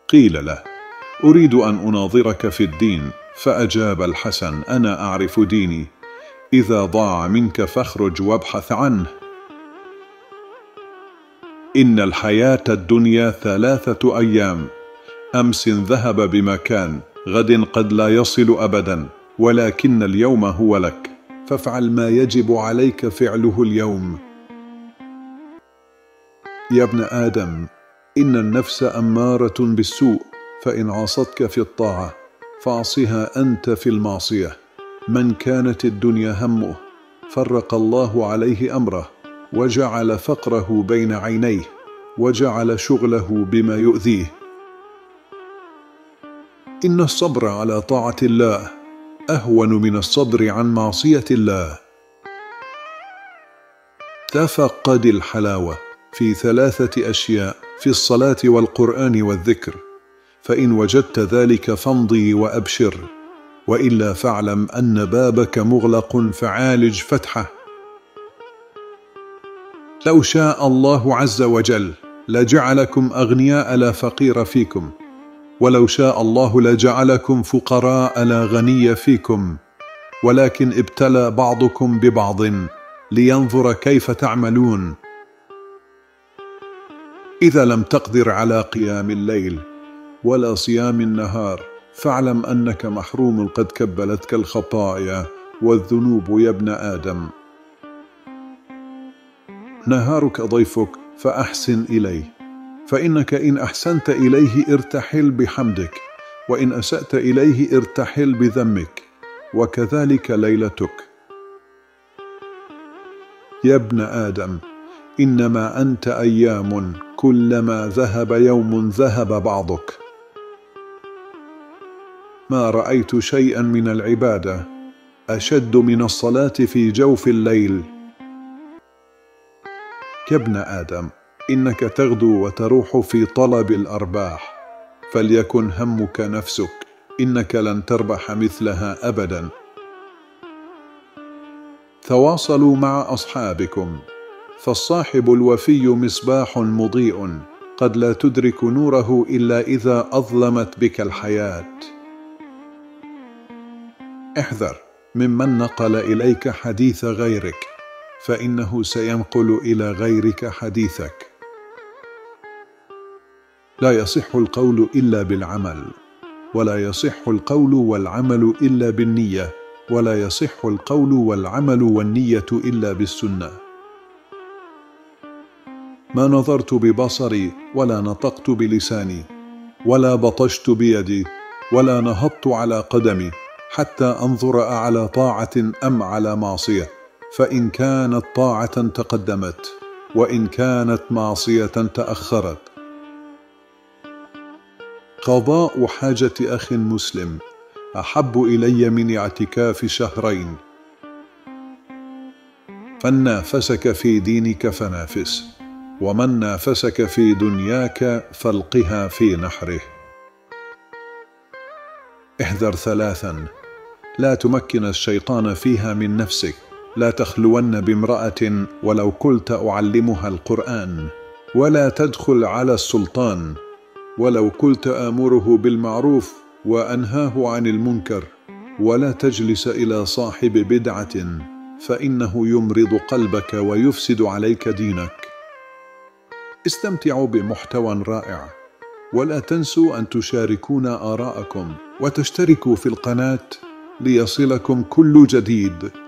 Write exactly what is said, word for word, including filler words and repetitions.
قيل له: أريد أن أناظرك في الدين. فأجاب الحسن: أنا أعرف ديني، إذا ضاع منك فاخرج وابحث عنه. إن الحياة الدنيا ثلاثة أيام، أمس ذهب بمكان، غد قد لا يصل أبدا، ولكن اليوم هو لك، فافعل ما يجب عليك فعله اليوم. يا ابن آدم، إن النفس أمارة بالسوء، فإن عصتك في الطاعة فاعصها أنت في المعصية. من كانت الدنيا همه فرق الله عليه أمره، وجعل فقره بين عينيه، وجعل شغله بما يؤذيه. إن الصبر على طاعة الله أهون من الصبر عن معصية الله. تفقد الحلاوة في ثلاثة أشياء: في الصلاة والقرآن والذكر، فإن وجدت ذلك فامضي وأبشر، وإلا فاعلم أن بابك مغلق فعالج فتحه. لو شاء الله عز وجل لجعلكم أغنياء لا فقير فيكم، ولو شاء الله لجعلكم فقراء لا غني فيكم، ولكن ابتلى بعضكم ببعض لينظر كيف تعملون. إذا لم تقدر على قيام الليل ولا صيام النهار فاعلم أنك محروم، قد كبلتك الخطايا والذنوب يا ابن آدم. نهارك ضيفك فأحسن إليه، فإنك إن أحسنت إليه ارتحل بحمدك، وإن أسأت إليه ارتحل بذمك، وكذلك ليلتك. يا ابن آدم، إنما أنت أيام، كلما ذهب يوم ذهب بعضك. ما رأيت شيئا من العبادة أشد من الصلاة في جوف الليل. يا ابن آدم، إنك تغدو وتروح في طلب الأرباح، فليكن همك نفسك، إنك لن تربح مثلها أبدا. تواصلوا مع أصحابكم، فالصاحب الوفي مصباح مضيء، قد لا تدرك نوره إلا إذا أظلمت بك الحياة. احذر ممن نقل إليك حديث غيرك، فإنه سينقل إلى غيرك حديثك. لا يصح القول إلا بالعمل، ولا يصح القول والعمل إلا بالنية، ولا يصح القول والعمل والنية إلا بالسنة. ما نظرت ببصري، ولا نطقت بلساني، ولا بطشت بيدي، ولا نهضت على قدمي، حتى أنظر على طاعة أم على معصية، فإن كانت طاعة تقدمت، وإن كانت معصية تأخرت. قضاء حاجة أخ مسلم أحب إلي من اعتكاف شهرين. فمن نافسك في دينك فنافس، ومن نافسك في دنياك فالقها في نحره. احذر ثلاثا لا تمكن الشيطان فيها من نفسك. لا تخلون بامرأة ولو قلت أعلمها القرآن، ولا تدخل على السلطان ولو قلت آمره بالمعروف وأنهاه عن المنكر، ولا تجلس إلى صاحب بدعة، فإنه يمرض قلبك ويفسد عليك دينك. استمتعوا بمحتوى رائع، ولا تنسوا أن تشاركونا آراءكم وتشتركوا في القناة ليصلكم كل جديد.